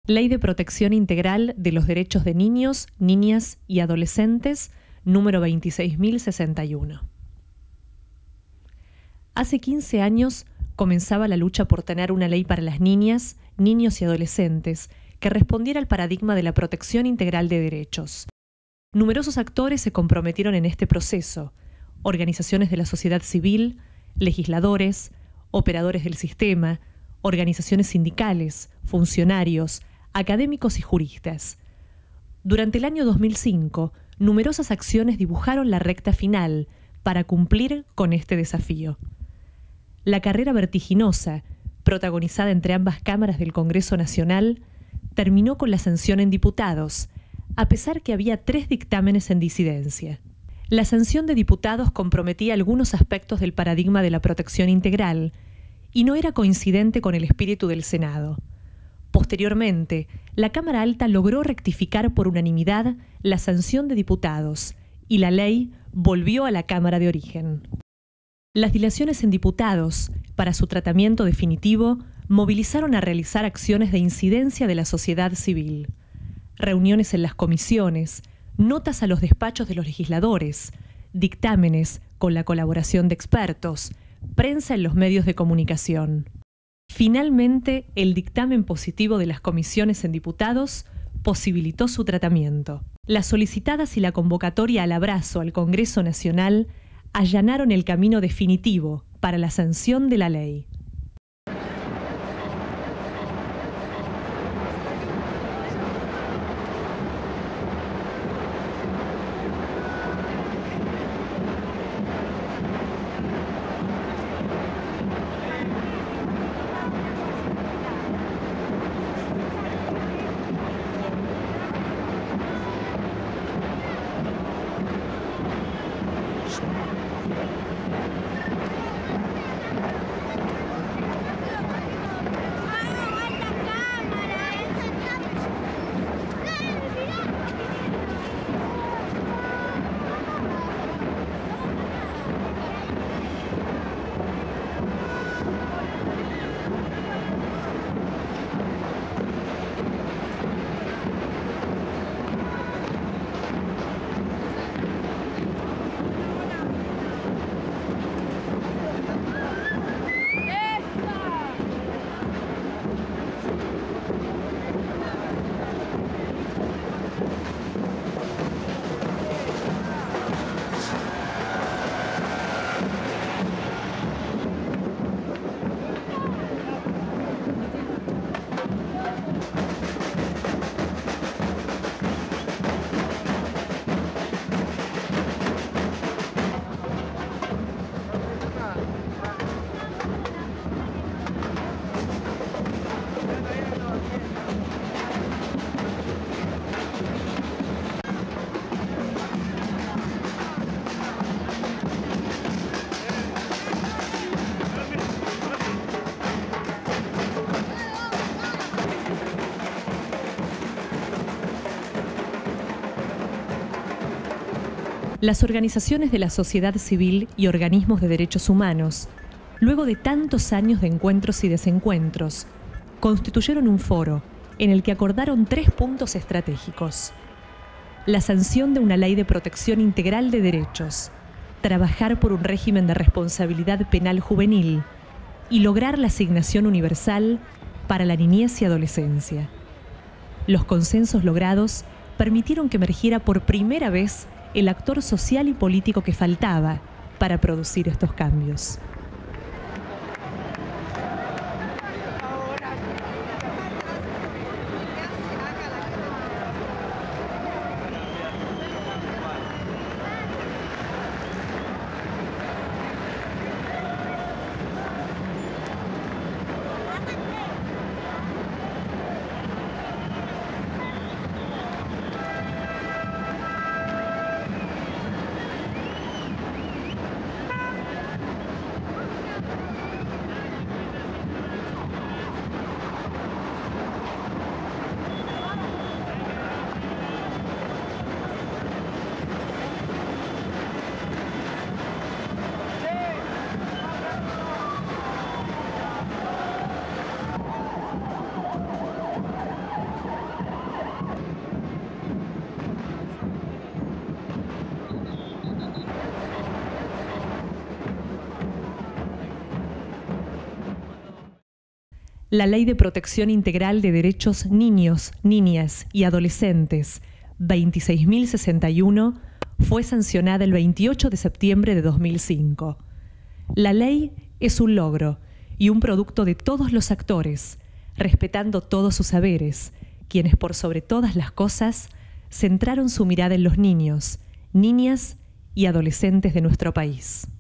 Ley de Protección Integral de los Derechos de Niños, Niñas y Adolescentes, número 26.061. Hace 15 años comenzaba la lucha por tener una ley para las niñas, niños y adolescentes que respondiera al paradigma de la protección integral de derechos. Numerosos actores se comprometieron en este proceso: organizaciones de la sociedad civil, legisladores, operadores del sistema, organizaciones sindicales, funcionarios, académicos y juristas. Durante el año 2005, numerosas acciones dibujaron la recta final para cumplir con este desafío. La carrera vertiginosa, protagonizada entre ambas cámaras del Congreso Nacional, terminó con la sanción en diputados, a pesar que había 3 dictámenes en disidencia. La sanción de diputados comprometía algunos aspectos del paradigma de la protección integral y no era coincidente con el espíritu del Senado. Posteriormente, la Cámara Alta logró rectificar por unanimidad la sanción de diputados y la ley volvió a la Cámara de origen. Las dilaciones en diputados, para su tratamiento definitivo, movilizaron a realizar acciones de incidencia de la sociedad civil. Reuniones en las comisiones, notas a los despachos de los legisladores, dictámenes con la colaboración de expertos, prensa en los medios de comunicación. Finalmente, el dictamen positivo de las comisiones en diputados posibilitó su tratamiento. Las solicitadas y la convocatoria al abrazo al Congreso Nacional allanaron el camino definitivo para la sanción de la ley. Las organizaciones de la sociedad civil y organismos de derechos humanos, luego de tantos años de encuentros y desencuentros, constituyeron un foro en el que acordaron 3 puntos estratégicos: la sanción de una ley de protección integral de derechos, trabajar por un régimen de responsabilidad penal juvenil y lograr la asignación universal para la niñez y adolescencia. Los consensos logrados permitieron que emergiera por primera vez el actor social y político que faltaba para producir estos cambios. La Ley de Protección Integral de Derechos Niños, Niñas y Adolescentes, 26.061, fue sancionada el 28 de septiembre de 2005. La ley es un logro y un producto de todos los actores, respetando todos sus saberes, quienes por sobre todas las cosas centraron su mirada en los niños, niñas y adolescentes de nuestro país.